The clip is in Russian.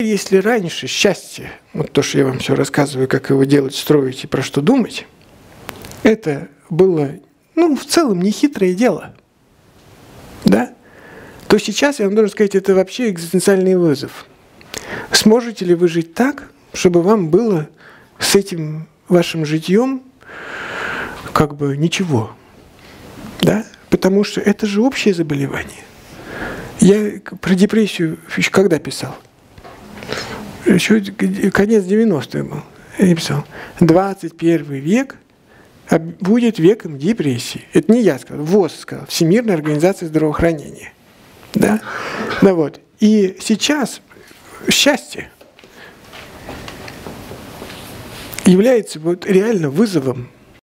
Если раньше счастье, вот то, что я вам все рассказываю, как его делать, строить и про что думать, это было, в целом нехитрое дело, да, то сейчас, я вам должен сказать, это вообще экзистенциальный вызов. Сможете ли вы жить так, чтобы вам было с этим вашим житьем как бы ничего, да? Потому что это же общее заболевание. Я про депрессию еще когда писал? Еще конец 90-х был. Я писал, 21 век будет веком депрессии. Это не я сказал, ВОЗ сказал, Всемирная организация здравоохранения. Да? Ну вот. И сейчас счастье является вот реально вызовом